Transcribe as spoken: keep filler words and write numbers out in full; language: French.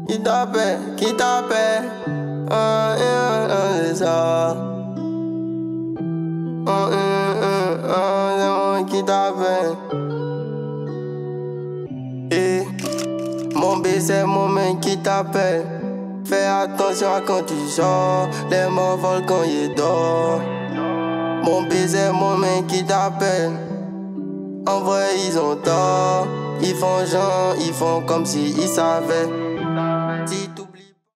Qui t'appelle, qui t'appelle, ah, ah, ah, c'est ça. Ah, ah, ah, ah, c'est moi qui t'appelle. Et mon B, c'est mon mec qui t'appelle. Fais attention à quand tu sors, les morts volent quand ils dorment. Mon B, c'est mon mec qui t'appelle. En vrai, ils ont tort. Ils font genre, ils font comme s'ils savaient.